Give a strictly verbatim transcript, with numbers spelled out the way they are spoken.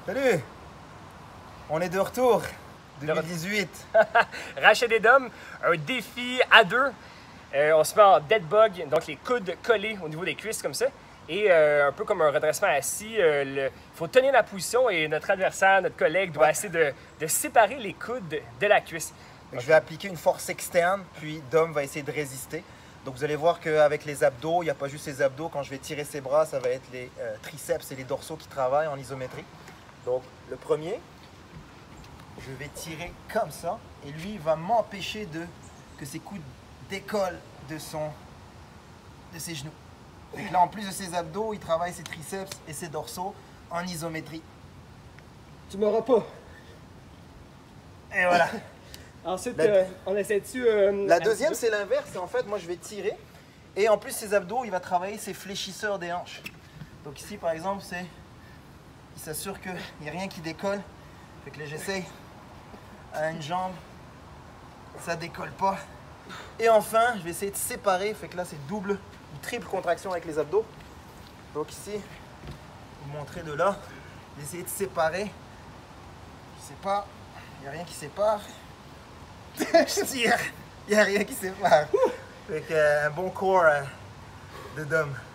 Salut! On est de retour, deux mille dix-huit. Rachel et Dom, un défi à deux. Euh, on se met en dead bug, donc les coudes collés au niveau des cuisses comme ça. Et euh, un peu comme un redressement assis, euh, il faut tenir la position et notre adversaire, notre collègue, doit Ouais. essayer de, de séparer les coudes de la cuisse. Donc, je vais appliquer une force externe, puis Dom va essayer de résister. Donc vous allez voir qu'avec les abdos, il n'y a pas juste les abdos. Quand je vais tirer ses bras, ça va être les euh, triceps et les dorsaux qui travaillent en isométrie. Donc le premier, je vais tirer comme ça. Et lui va m'empêcher de que ses coudes décollent de, son, de ses genoux. Donc là, en plus de ses abdos, il travaille ses triceps et ses dorsaux en isométrie. Tu m'auras pas. Et voilà. Ensuite, La- euh, on essaie dessus. Euh, La deuxième, c'est l'inverse. En fait, moi, je vais tirer. Et en plus, ses abdos, il va travailler ses fléchisseurs des hanches. Donc ici, par exemple, c'est... Il s'assure qu'il n'y a rien qui décolle. Fait que là, j'essaye à une jambe. Ça décolle pas. Et enfin, je vais essayer de séparer. Fait que là, c'est double ou triple contraction avec les abdos. Donc ici, vous montrer de là. D'essayer de séparer. Je sais pas. Il n'y a rien qui sépare. Je tire. Il n'y a rien qui sépare. Fait que, euh, un bon corps euh, de Dom.